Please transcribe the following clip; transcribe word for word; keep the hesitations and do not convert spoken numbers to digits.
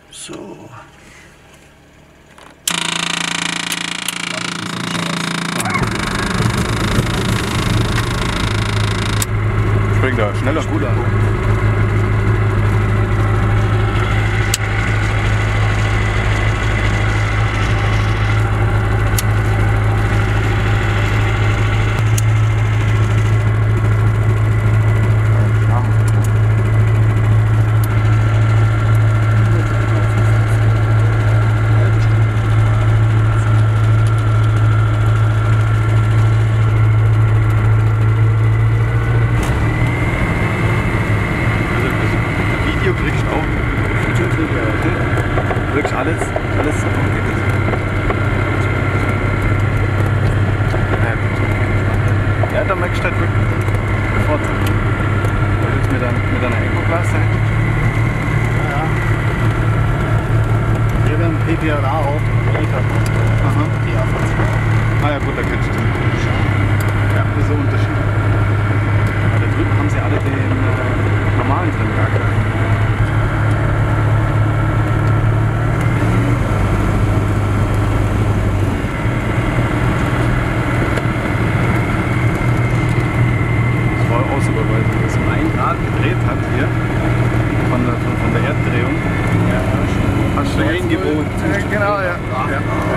So. Springt da schneller, cooler. Wirklich alles, alles so geht es. Ja, da merkst du halt wirklich den Vorteil. Weil jetzt mit, ein, mit einer Eco-Klasse. Ja, ja. Wir werden P P R A auch Amerika. Aha. Die A V zwei. Ah ja gut, da kennst du den. Ja, das ist ein Unterschied. Aber da drüben haben sie alle den äh, normalen drin gehabt. Weil es um einen Grad gedreht hat hier von der, von, von der Erddrehung. Ja, Hast du ihn gewohnt? Genau, ja. ja.